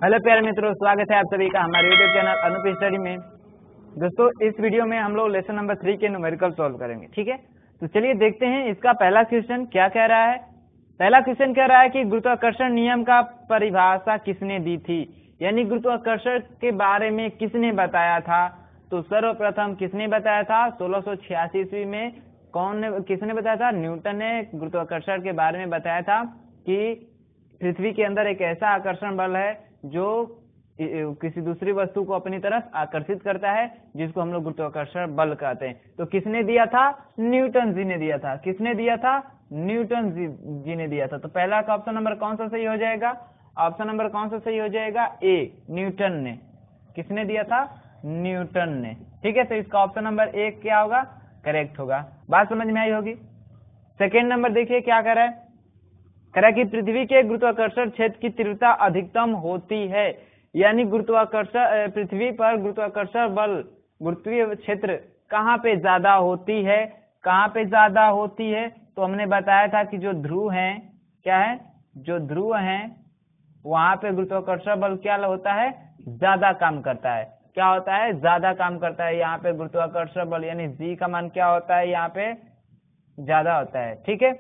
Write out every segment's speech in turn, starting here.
Hello प्यारे मित्रों, स्वागत है आप सभी का हमारे यूट्यूब चैनल अनूप स्टडी में। दोस्तों, इस वीडियो में हम लोग लेसन नंबर 3 के न्यूमेरिकल सॉल्व करेंगे। ठीक है, तो चलिए देखते हैं इसका पहला क्वेश्चन क्या कह रहा है। पहला क्वेश्चन कह रहा है कि गुरुत्वाकर्षण नियम का परिभाषा किसने दी थी, यानी गुरुत्वाकर्षण के बारे में किसने बताया था। तो सर्वप्रथम किसने बताया था 1686 ईस्वी में। किसने बताया था? न्यूटन ने गुरुत्वाकर्षण के बारे में बताया था कि पृथ्वी के अंदर एक ऐसा आकर्षण बल है जो किसी दूसरी वस्तु को अपनी तरफ आकर्षित करता है, जिसको हम लोग गुरुत्वाकर्षण बल कहते हैं। तो किसने दिया था? न्यूटन जी ने दिया था। किसने दिया था? न्यूटन जी ने दिया था। तो पहला का ऑप्शन नंबर कौन सा सही हो जाएगा? ऑप्शन नंबर कौन सा सही हो जाएगा? ए, न्यूटन ने। किसने दिया था? न्यूटन ने। ठीक है, तो इसका ऑप्शन नंबर ए क्या होगा? करेक्ट होगा। बात समझ में आई होगी। सेकेंड नंबर देखिए क्या कह रहा है। कह रहा है कि पृथ्वी के गुरुत्वाकर्षण क्षेत्र की तीव्रता अधिकतम होती है, यानी गुरुत्वाकर्षण पृथ्वी पर गुरुत्वाकर्षण बल गुरुत्वीय क्षेत्र कहाँ पे ज्यादा होती है? कहाँ पे ज्यादा होती है? तो हमने बताया था कि जो ध्रुव हैं, क्या है, जो ध्रुव हैं वहां पे गुरुत्वाकर्षण बल क्या होता है? ज्यादा काम करता है। क्या होता है? ज्यादा काम करता है। यहाँ पे गुरुत्वाकर्षण बल यानी जी का मान क्या होता है? यहाँ पे ज्यादा होता है। ठीक है,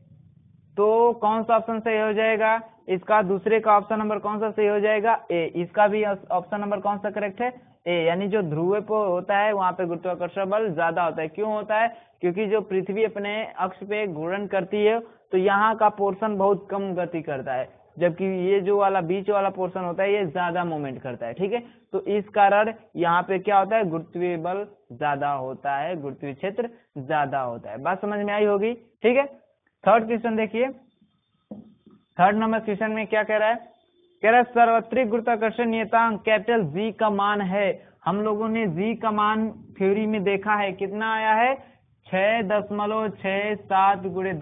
तो कौन सा ऑप्शन सही हो जाएगा? इसका दूसरे का ऑप्शन नंबर कौन सा सही हो जाएगा? ए। इसका भी ऑप्शन नंबर कौन सा करेक्ट है? ए, यानी जो ध्रुव पे होता है वहां पे गुरुत्वाकर्षण बल ज्यादा होता है। क्यों होता है? क्योंकि जो पृथ्वी अपने अक्ष पे घूर्णन करती है तो यहाँ का पोर्शन बहुत कम गति करता है, जबकि ये जो वाला बीच वाला पोर्शन होता है ये ज्यादा मूवमेंट करता है। ठीक है, तो इस कारण यहाँ पे क्या होता है? गुरुत्वीय बल ज्यादा होता है, गुरुत्वीय क्षेत्र ज्यादा होता है। बात समझ में आई होगी। ठीक है, थर्ड क्वेश्चन देखिए। थर्ड नंबर क्वेश्चन में क्या कह रहा है? कह रहा है सार्वत्रिक गुरुत्वाकर्षण नियतांक कैपिटल जी का मान है। हम लोगों ने जी का मान थ्योरी में देखा है, कितना आया है? 6.67 ×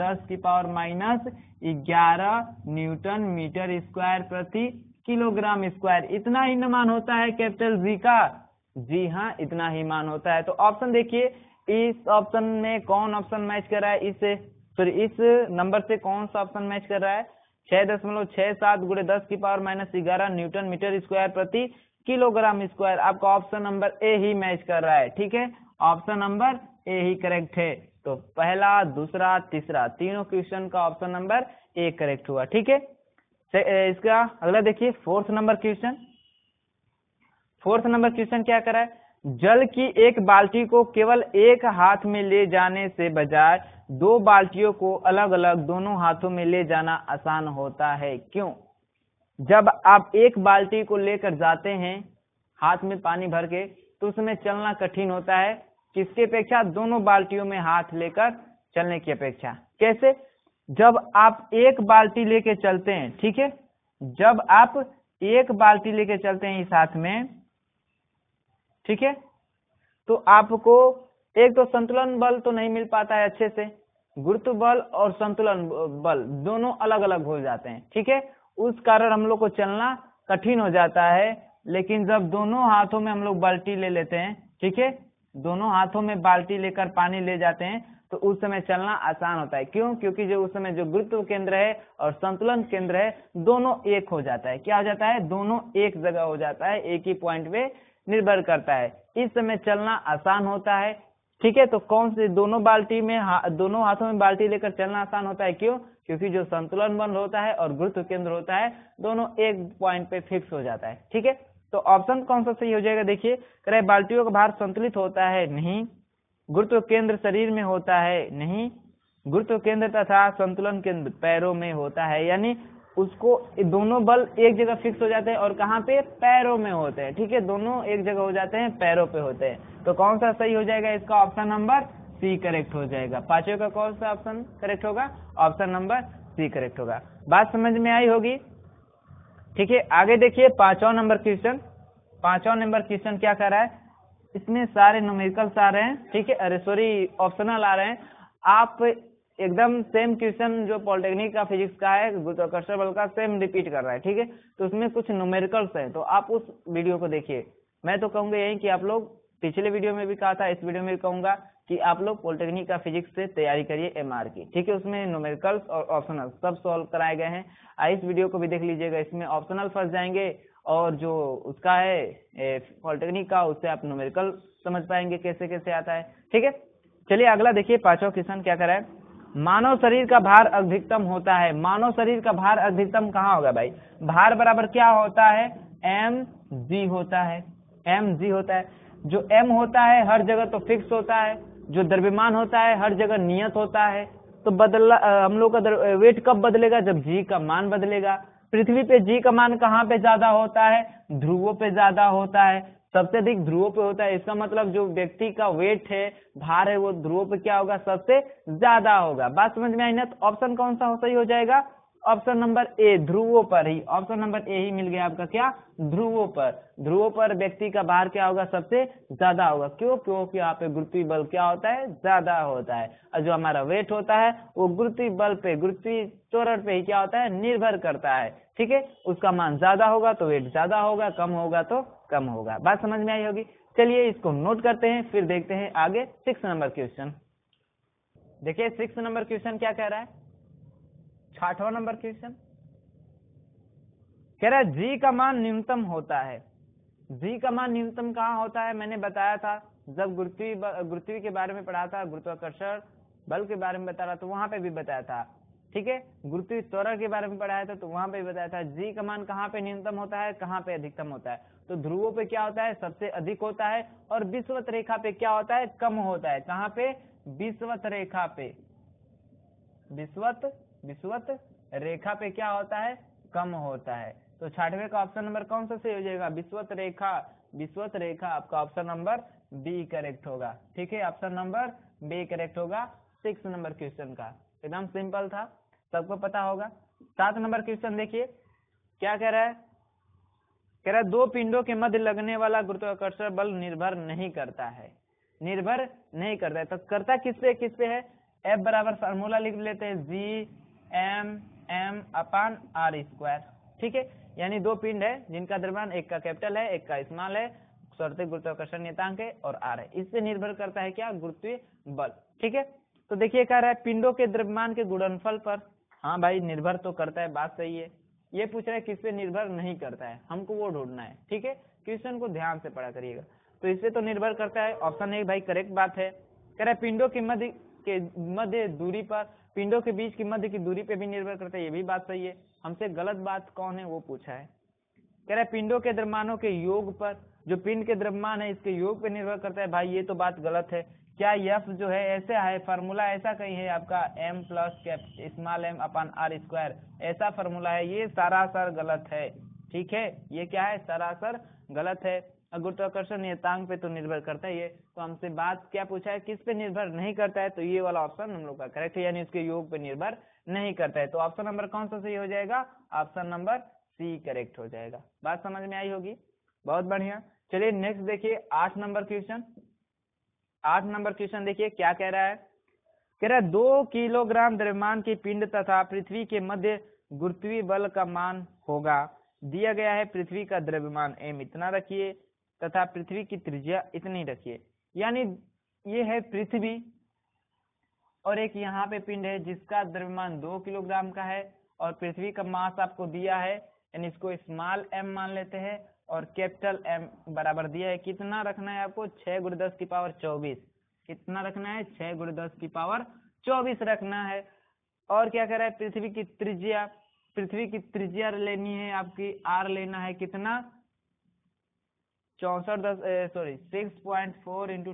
10⁻⁻11 न्यूटन मीटर स्क्वायर प्रति किलोग्राम स्क्वायर। इतना ही मान होता है कैपिटल जी का। जी हाँ, इतना ही मान होता है। तो ऑप्शन देखिए, इस ऑप्शन में कौन ऑप्शन मैच कर रहा है? इस नंबर से कौन सा ऑप्शन मैच कर रहा है? 6.67 × 10⁻⁻11 न्यूटन मीटर स्क्वायर प्रति किलोग्राम स्क्वायर। आपका ऑप्शन नंबर ए ही मैच कर रहा है। ठीक है, ऑप्शन नंबर ए ही करेक्ट है। तो पहला, दूसरा, तीसरा तीनों क्वेश्चन का ऑप्शन नंबर ए करेक्ट हुआ। ठीक है, इसका अगला देखिए fourth number question. Fourth number question क्या कर रहा है? जल की एक बाल्टी को केवल एक हाथ में ले जाने से बजाय दो बाल्टियों को अलग अलग दोनों हाथों में ले जाना आसान होता है। क्यों? जब आप एक बाल्टी को लेकर जाते हैं हाथ में पानी भर के, तो उसमें चलना कठिन होता है। किसके अपेक्षा? दोनों बाल्टियों में हाथ लेकर चलने की अपेक्षा। कैसे? जब आप एक बाल्टी लेके चलते हैं, ठीक है, जब आप एक बाल्टी लेके चलते हैं इस हाथ में, ठीक है, तो आपको एक तो संतुलन बल तो नहीं मिल पाता है अच्छे से, गुरुत्व बल और संतुलन बल दोनों अलग अलग हो जाते हैं। ठीक है, उस कारण हम लोग को चलना कठिन हो जाता है। लेकिन जब दोनों हाथों में हम लोग बाल्टी ले लेते हैं, ठीक है, दोनों हाथों में बाल्टी लेकर पानी ले जाते हैं, तो उस समय चलना आसान होता है। क्यों? क्योंकि जो उस समय जो गुरुत्व केंद्र है और संतुलन केंद्र है दोनों एक हो जाता है। क्या हो जाता है? दोनों एक जगह हो जाता है, एक ही पॉइंट पे निर्भर करता है। इस समय चलना आसान होता है। ठीक है, तो कौन से दोनों बाल्टी में दोनों हाथों में बाल्टी लेकर चलना आसान होता है? क्यों? क्योंकि जो संतुलन बल होता है और गुरुत्व केंद्र होता है दोनों एक पॉइंट पे फिक्स हो जाता है। ठीक है, तो ऑप्शन कौन सा सही हो जाएगा? देखिए, कह रहे बाल्टियों का भार संतुलित होता है, नहीं। गुरुत्व केंद्र शरीर में होता है, नहीं। गुरुत्व केंद्र तथा संतुलन केंद्र पैरों में होता है, यानी उसको दोनों बल एक जगह फिक्स हो जाते हैं। और कहाँ पे? पैरों में होते हैं। ठीक है, दोनों एक जगह हो जाते हैं, पैरों पे होते हैं। तो कौन सा सही हो जाएगा? इसका ऑप्शन नंबर सी करेक्ट हो जाएगा। पांचवें का कौन सा ऑप्शन करेक्ट होगा? ऑप्शन नंबर सी करेक्ट होगा। बात समझ में आई होगी। ठीक है, आगे देखिए पांचवा नंबर क्वेश्चन। पांचवा नंबर क्वेश्चन क्या कर रहा है? इसमें सारे न्यूमेरिकल्स आ रहे हैं, ठीक है, अरे सॉरी ऑप्शनल आ रहे हैं। आप एकदम सेम क्वेश्चन जो पॉलिटेक्निक का फिजिक्स का है गुरुत्वाकर्षण बल का सेम रिपीट कर रहा है। ठीक है, तो उसमें कुछ न्यूमेरिकल्स हैं, तो आप उस वीडियो को देखिए। मैं तो कहूंगा यही कि आप लोग, पिछले वीडियो में भी कहा था, इस वीडियो में भी कहूंगा कि आप लोग पॉलिटेक्निक का फिजिक्स से तैयारी करिए एमआर की। ठीक है, उसमें न्यूमेरिकल्स और ऑप्शनल सब सॉल्व कराए गए हैं। इस वीडियो को भी देख लीजिएगा, इसमें ऑप्शनल फंस जाएंगे और जो उसका है पॉलिटेक्निक का, उससे आप न्यूमेरिकल समझ पाएंगे कैसे कैसे आता है। ठीक है, चलिए अगला देखिए, पांचवा क्वेश्चन क्या करा है। मानव शरीर का भार अधिकतम होता है। मानव शरीर का भार अधिकतम कहाँ होगा भाई? भार बराबर क्या होता है? एम जी होता है। एम जी होता है। जो एम होता है हर जगह तो फिक्स होता है, जो द्रव्यमान होता है हर जगह नियत होता है। तो हम लोग का वेट कब बदलेगा? जब जी का मान बदलेगा। पृथ्वी पे जी का मान कहाँ पे ज्यादा होता है? ध्रुवों पे ज्यादा होता है, सबसे अधिक ध्रुवों पे होता है। इसका मतलब जो व्यक्ति का वेट है, भार है, वो ध्रुवों पे क्या होगा? सबसे ज्यादा होगा। बात समझ में आई ना? तो ऑप्शन कौन सा सही हो जाएगा? ऑप्शन नंबर ए, ध्रुवों पर ही। ऑप्शन नंबर ए ही मिल गया आपका, क्या? ध्रुवों पर। ध्रुवों पर व्यक्ति का भार क्या होगा? सबसे ज्यादा होगा। क्यों? क्योंकि यहाँ पे गुरुत्वीय बल क्या होता है? ज्यादा होता है। और जो हमारा वेट होता है वो गुरुत्वीय बल पे, गुरुत्वीय त्वरण पे ही क्या होता है? निर्भर करता है। ठीक है, उसका मान ज्यादा होगा तो वेट ज्यादा होगा, कम होगा तो कम होगा। बात समझ में आई होगी। चलिए इसको नोट करते हैं, फिर देखते हैं आगे 6 नंबर क्वेश्चन। देखिए 6 नंबर क्वेश्चन क्या कह रहा है। 6वां नंबर क्वेश्चन कह रहा है जी का मान न्यूनतम होता है। जी का मान न्यूनतम कहाँ होता है? मैंने बताया था जब गुरुत्वीय के बारे में पढ़ा था, गुरुत्वाकर्षण बल के बारे में बता रहा, तो वहां पे भी बताया था। ठीक है, गुरुत्वीय त्वरण के बारे में पढ़ाया था, तो वहां पे भी बताया था जी का मान कहाँ पे न्यूनतम होता है, कहाँ पे अधिकतम होता है। तो ध्रुवों पे क्या होता है? सबसे अधिक होता है। और विषुवत रेखा पे क्या होता है? कम होता है। कहाँ पे? विषुवत रेखा पे। विषुवत रेखा पे क्या होता है? कम होता है। तो 6वें का ऑप्शन नंबर कौन सा सही हो जाएगा? विषुवत रेखा। विषुवत रेखा आपका ऑप्शन नंबर बी करेक्ट होगा। ठीक है, ऑप्शन नंबर बी करेक्ट होगा 6 नंबर क्वेश्चन का। एकदम सिंपल था, सबको पता होगा। 7 नंबर क्वेश्चन देखिए क्या कह रहा है। कह रहा है दो पिंडों के मध्य लगने वाला गुरुत्वाकर्षण बल निर्भर नहीं करता है। निर्भर नहीं करता है तो करता किस पे है? एफ बराबर फार्मूला लिख लेते हैं, G M M upon R square. ठीक है, यानी दो पिंड है जिनका द्रव्यमान, एक का कैपिटल है एक का स्मॉल है, शर्त गुरुत्वाकर्षण नियतांक है और आर है। इससे निर्भर करता है क्या? गुरुत्वीय बल। ठीक है, तो देखिए कह रहा है पिंडों के द्रव्यमान के गुणनफल पर। हाँ भाई, निर्भर तो करता है, बात सही है। ये पूछ रहा है किस पे निर्भर नहीं करता है, हमको वो ढूंढना है। ठीक है, क्वेश्चन को ध्यान से पढ़ा करिएगा। तो इससे तो निर्भर करता है, ऑप्शन ए भाई करेक्ट बात है। कह रहा है पिंडों के मध्य दूरी पर, पिंडों के बीच की मध्य की दूरी पे भी निर्भर करता है, ये भी बात सही है। हमसे गलत बात कौन है वो पूछा है। कह रहा है पिंडों के द्रव्यमानों के योग पर, जो पिंड के द्रव्यमान है इसके योग पे निर्भर करता है। भाई ये तो बात गलत है। क्या एफ जो है ऐसा है, फार्मूला ऐसा कहीं है आपका M plus small M upon R square, ऐसा फार्मूला है, ये सरासर गलत है। ठीक है, ये क्या है? सरासर गलत है। गुरुत्वाकर्षण नियतांक पे तो निर्भर करता है ये। तो हमसे बात क्या पूछा है, किस पे निर्भर नहीं करता है? तो ये वाला ऑप्शन हम लोग का करेक्ट है, यानी उसके योग पे निर्भर नहीं करता है। तो ऑप्शन नंबर कौन सा सही हो जाएगा? ऑप्शन नंबर सी करेक्ट हो जाएगा। बात समझ में आई होगी, बहुत बढ़िया। चलिए नेक्स्ट देखिए 8 नंबर क्वेश्चन। 8 नंबर क्वेश्चन देखिए क्या कह रहा है। कह रहा है 2 किलोग्राम द्रव्यमान की पिंड तथा पृथ्वी के मध्य गुरुत्वीय बल का मान होगा। दिया गया है पृथ्वी का द्रव्यमान m इतना रखिए तथा पृथ्वी की त्रिज्या इतनी रखिए। यानी ये है पृथ्वी और एक यहाँ पे पिंड है जिसका द्रव्यमान 2 किलोग्राम का है और पृथ्वी का मास आपको दिया है, यानी इसको स्मॉल m मान लेते हैं और कैपिटल M बराबर दिया है। कितना रखना है आपको? 6 × 10 की पावर 24। कितना रखना है? 6 × 10 की पावर 24 रखना है। और क्या कह रहा है? पृथ्वी की त्रिज्या लेनी है आपकी, R लेना है कितना? 6.4 ×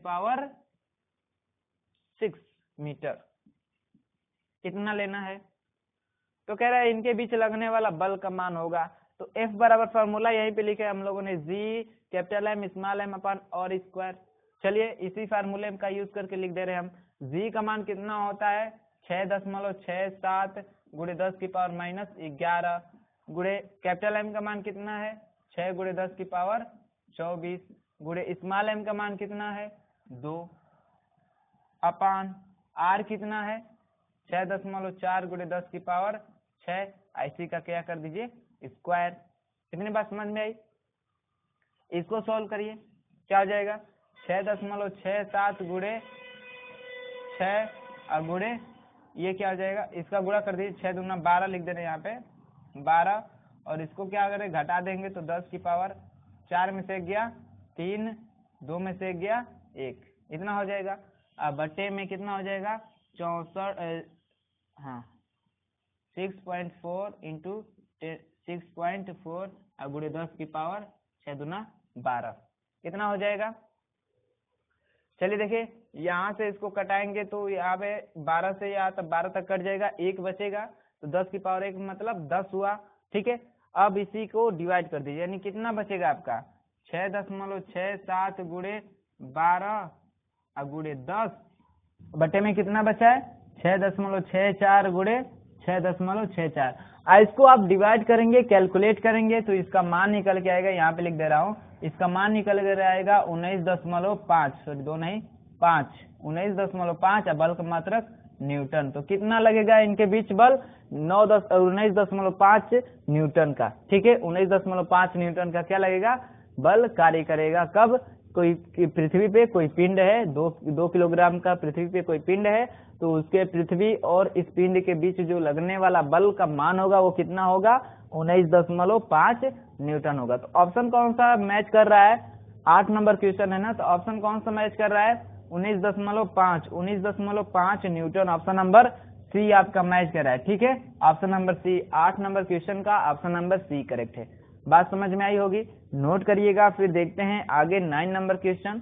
10⁶ मीटर, कितना लेना है? तो कह रहा है इनके बीच लगने वाला बल का मान होगा। तो F बराबर फॉर्मूला यहीं पे लिखे हम लोगों ने, G capital M small m upon और स्क्वायर। चलिए इसी फार्मूले का यूज करके लिख दे रहे हैं हम। जी का मान कितना होता है? 6.67 × 10 की पावर -11 गुणे कैपिटल M का मान कितना है? 6 × 10 की पावर 24 गुणे स्मॉल m का मान कितना है? 2 अपान R कितना है? 6.4 × 10 की पावर 6। IC का क्या कर दीजिए? स्क्वायर। कितनी बात समझ में आई? इसको सॉल्व करिए, क्या हो जाएगा? 6.67 गुणे 6 और गुणे ये क्या हो जाएगा? इसका गुणा कर दीजिए, 6 दूना 12 लिख दे रहे हैं यहाँ पे 12 और इसको क्या करें, घटा देंगे तो 10 की पावर 4 में से गया 3, 2 में से गया 1, इतना हो जाएगा। अब बटे में कितना हो जाएगा 64, हाँ 6.4 इंटू 6.4 और गुणे 10 की पावर 6 दूना 12, कितना हो जाएगा। चलिए देखिए यहाँ से इसको कटाएंगे तो यहाँ पे 12 से यहाँ तक 12 तक कट जाएगा, 1 बचेगा तो 10 की पावर 1 मतलब 10 हुआ, ठीक है। अब इसी को डिवाइड कर दीजिए, यानी कितना बचेगा आपका 6.67 गुणे 12 और गुणे 10 बटे में कितना बचा है 6.64 गुणे 6.64। इसको आप डिवाइड करेंगे, कैलकुलेट करेंगे तो इसका मान निकल के आएगा, यहाँ पे लिख दे रहा हूँ, इसका मान निकल कर आएगा 19.5, सॉरी 2 नहीं 5, 19.5 बल का मात्रक न्यूटन। तो कितना लगेगा इनके बीच बल 19.5 न्यूटन का, ठीक है। 19.5 न्यूटन का क्या लगेगा बल कार्य करेगा। कब कोई पृथ्वी पे कोई पिंड है, 2 किलोग्राम का पृथ्वी पे कोई पिंड है तो उसके पृथ्वी और इस पिंड के बीच जो लगने वाला बल का मान होगा वो कितना होगा 19.5 न्यूटन होगा। तो ऑप्शन कौन सा मैच कर रहा है, 8 नंबर क्वेश्चन है ना, तो ऑप्शन कौन सा मैच कर रहा है 19.5 न्यूटन, ऑप्शन नंबर सी आपका मैच कर रहा है, ठीक है। Option number C 8 number question का ऑप्शन नंबर सी करेक्ट है। बात समझ में आई होगी, नोट करिएगा। फिर देखते हैं आगे 9 नंबर क्वेश्चन।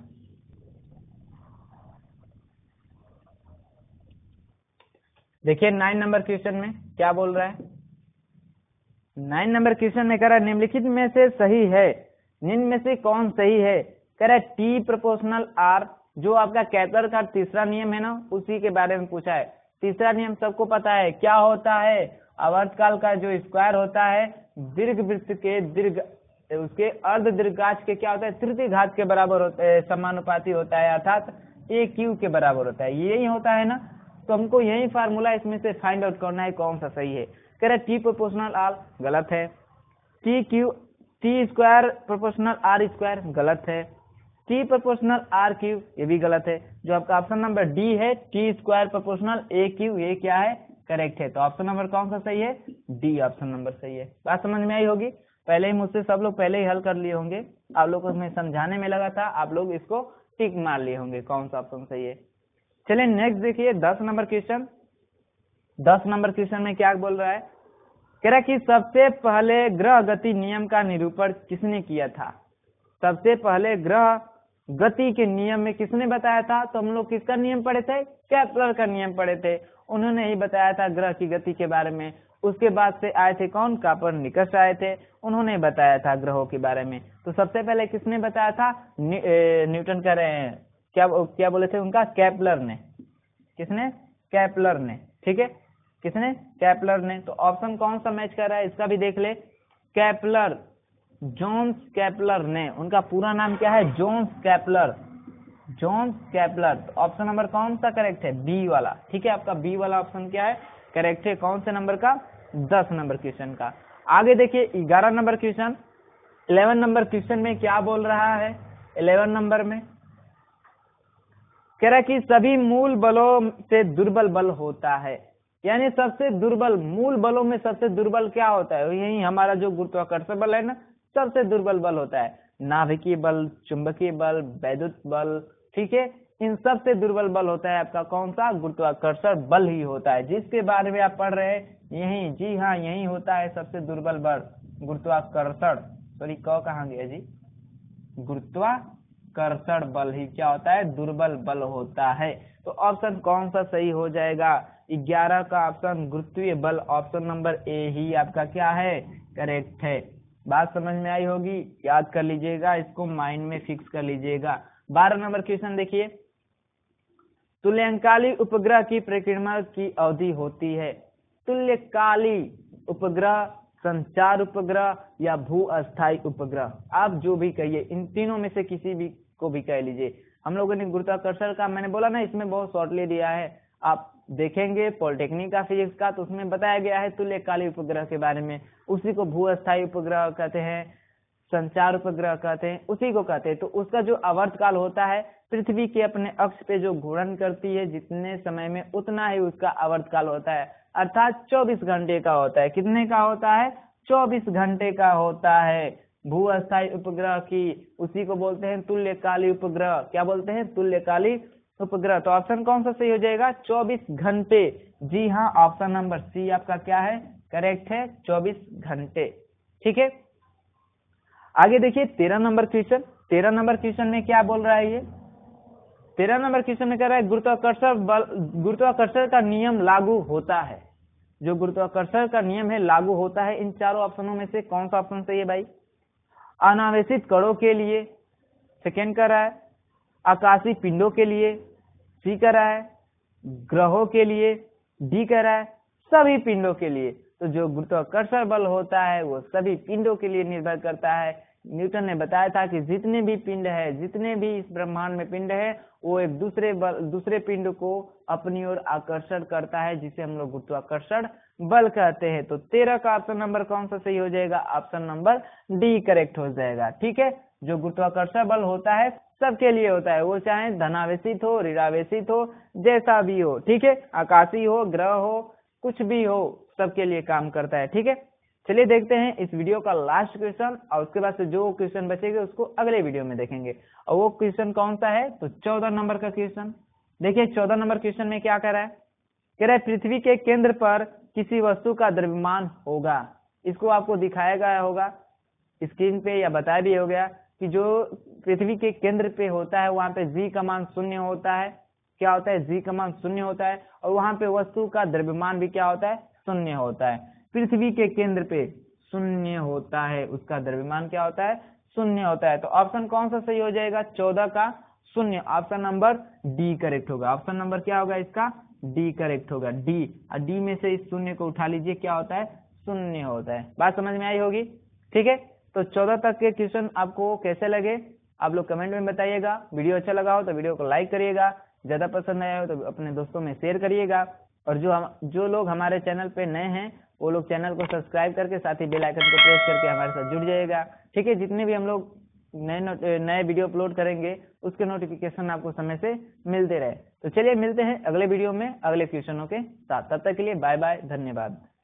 देखिए 9 नंबर क्वेश्चन में क्या बोल रहा है, 9 नंबर क्वेश्चन में कह रहा है निम्नलिखित में से सही है, निम्न में से कौन सही है। कह रहा है टी प्रोपोर्शनल आर, जो आपका कैपलर का तीसरा नियम है ना उसी के बारे में पूछा है। तीसरा नियम सबको पता है क्या होता है, आवर्तकाल का जो स्क्वायर होता है दीर्घवृत्त के दीर्घ उसके अर्ध दीर्घांश के क्या होता है तृतीय घात के बराबर होता है, समानुपाती होता है, अर्थात ए क्यू के बराबर होता है, यही होता है ना। तो हमको यही फार्मूला इसमें से फाइंड आउट करना है कौन सा सही है। कह रहे टी प्रोपोर्शनल आर गलत है, T square proportional R square गलत है, टी प्रोपोर्शनल आर क्यू ये भी गलत है। जो आपका ऑप्शन नंबर डी है T square proportional a cube, ये क्या है करेक्ट है। तो ऑप्शन नंबर कौन सा सही है, डी ऑप्शन नंबर सही है। बात समझ में आई होगी, पहले ही मुझसे सब लोग पहले ही हल कर लिए होंगे, आप लोग को मैं समझाने में लगा था, आप लोग इसको टिक मार लिए होंगे कौन सा ऑप्शन सही है। चलिए नेक्स्ट देखिए 10 नंबर क्वेश्चन। 10 नंबर क्वेश्चन में क्या बोल रहा है, कह रहा है कि सबसे पहले ग्रह गति नियम का निरूपण किसने किया था। सबसे पहले ग्रह गति के नियम में किसने बताया था, तो हम लोग किसका नियम पढ़े थे, केपलर का नियम पढ़े थे, उन्होंने ही बताया था ग्रह की गति के बारे में। उसके बाद से आए थे कौन, कोपरनिकस आए थे, उन्होंने बताया था ग्रहों के बारे में। तो सबसे पहले किसने बताया था, न्यूटन कह रहे हैं, क्या बोले थे उनका, केपलर ने। किसने, केपलर ने, ठीक है, किसने, केपलर ने। तो ऑप्शन कौन सा मैच कर रहा है इसका भी देख ले, केपलर, जोन्स केपलर ने, उनका पूरा नाम क्या है, जोन्स केपलर, जोन्स केपलर। तो ऑप्शन नंबर कौन सा करेक्ट है, बी वाला, ठीक है, आपका बी वाला ऑप्शन क्या है करेक्ट है, कौन से नंबर का, 10 नंबर क्वेश्चन का। आगे देखिए 11 नंबर क्वेश्चन। 11 नंबर क्वेश्चन में क्या बोल रहा है, 11 नंबर में कह रहा है कि सभी मूल बलों से दुर्बल बल होता है, यानी सबसे दुर्बल, मूल बलों में सबसे दुर्बल क्या होता है, यही हमारा जो गुरुत्वाकर्षण बल है ना, सबसे दुर्बल बल होता है। नाभिकीय बल, चुंबकीय बल, वैद्युत बल, ठीक है, इन सब से दुर्बल बल होता है आपका कौन सा, गुरुत्वाकर्षण बल ही होता है, जिसके बारे में आप पढ़ रहे हैं यही, जी हाँ यही होता है सबसे दुर्बल बल, गुरुत्वाकर्षण, सॉरी क कहाँ गया जी, गुरुत्वाकर्षण बल ही क्या होता है, दुर्बल बल होता है। तो ऑप्शन कौन सा सही हो जाएगा, 11 का ऑप्शन गुरुत्वीय बल, ऑप्शन नंबर ए ही आपका क्या है करेक्ट है। बात समझ में आई होगी, याद कर लीजिएगा, इसको माइंड में फिक्स कर लीजिएगा। 12 नंबर क्वेश्चन देखिए, तुल्यकाली उपग्रह की परिक्रमा की अवधि होती है। तुल्यकाली उपग्रह, संचार उपग्रह या भू अस्थायी उपग्रह, आप जो भी कहिए, इन तीनों में से किसी भी को भी कह लीजिए। हम लोगों ने गुरुत्वाकर्षण का मैंने बोला ना, इसमें बहुत शॉर्टली दिया है, आप देखेंगे पॉलिटेक्निक का फिजिक्स का, तो उसमें बताया गया है तुल्यकाली उपग्रह के बारे में, उसी को भू अस्थायी उपग्रह कहते हैं, संचार उपग्रह कहते हैं, उसी को कहते हैं। तो उसका जो आवर्तकाल होता है, पृथ्वी के अपने अक्ष पे जो घूर्णन करती है जितने समय में, उतना ही उसका आवर्तकाल होता है, अर्थात 24 घंटे का होता है। कितने का होता है, 24 घंटे का होता है। भू अस्थायी उपग्रह की उसी को बोलते हैं तुल्यकालिक उपग्रह। क्या बोलते हैं? तुल्यकालिक उपग्रह। तो ऑप्शन कौन सा सही हो जाएगा? 24 घंटे। जी हाँ, ऑप्शन नंबर सी आपका क्या है? करेक्ट है, 24 घंटे। ठीक है, आगे देखिए 13 नंबर क्वेश्चन। 13 नंबर क्वेश्चन में क्या बोल रहा है ये? 13 नंबर क्वेश्चन में कह रहा है गुरुत्वाकर्षण का नियम लागू होता है। जो गुरुत्वाकर्षण का नियम है लागू होता है, इन चारों ऑप्शनों में से कौन सा ऑप्शन सही है भाई? अनावेशित कणों के लिए, सेकेंड कर रहा है, आकाशीय पिंडों के लिए, सी कर रहा है, ग्रहों के लिए, डी कर रहा है सभी पिंडों के लिए। तो जो गुरुत्वाकर्षण बल होता है वो सभी पिंडों के लिए निर्भर करता है। न्यूटन ने बताया था कि जितने भी पिंड है, जितने भी इस ब्रह्मांड में पिंड है, वो एक दूसरे पिंड को अपनी ओर आकर्षण करता है, जिसे हम लोग गुरुत्वाकर्षण बल कहते हैं। तो 13 का ऑप्शन नंबर कौन सा सही हो जाएगा? ऑप्शन नंबर डी करेक्ट हो जाएगा। ठीक है, जो गुरुत्वाकर्षण बल होता है सबके लिए होता है, वो चाहे धनावेशित हो, ऋणावेशित हो, जैसा भी हो। ठीक है, आकाशीय हो, ग्रह हो, कुछ भी हो, सबके लिए काम करता है। ठीक है, चलिए देखते हैं इस वीडियो का लास्ट क्वेश्चन, और उसके बाद से जो क्वेश्चन बचेंगे उसको अगले वीडियो में देखेंगे। और वो क्वेश्चन कौन सा है? तो 14 नंबर का क्वेश्चन। देखिए 14 नंबर क्वेश्चन में क्या कह रहा है? कह रहा है पृथ्वी के केंद्र पर किसी वस्तु का द्रव्यमान होगा। इसको आपको दिखाया गया होगा स्क्रीन पे, या बताया भी हो गया कि जो पृथ्वी के केंद्र पे होता है वहां पे जी का मान 0 होता है। क्या होता है? जी का मान 0 होता है, और वहां पे वस्तु का द्रव्यमान भी क्या होता है? 0 होता है। पृथ्वी के केंद्र पे 0 होता है, उसका द्रव्यमान क्या होता है? 0 होता है। तो ऑप्शन कौन सा सही हो जाएगा? 14 का 0, ऑप्शन नंबर डी करेक्ट होगा। ऑप्शन नंबर क्या होगा इसका? डी करेक्ट होगा, डी। और डी में से इस 0 को उठा लीजिए, क्या होता है? 0 होता है। बात समझ में आई होगी? ठीक है, तो 14 तक के क्वेश्चन आपको कैसे लगे आप लोग कमेंट में बताइएगा। वीडियो अच्छा लगा हो तो वीडियो को लाइक करिएगा, ज्यादा पसंद आया हो तो अपने दोस्तों में शेयर करिएगा। और जो लोग हमारे चैनल पे नए हैं वो लोग चैनल को सब्सक्राइब करके साथ ही बेल आइकन को प्रेस करके हमारे साथ जुड़ जाइएगा। ठीक है, जितने भी हम लोग नए वीडियो अपलोड करेंगे उसके नोटिफिकेशन आपको समय से मिलते रहे। तो चलिए मिलते हैं अगले वीडियो में अगले क्वेश्चनों के साथ। तब तक के लिए बाय बाय, धन्यवाद।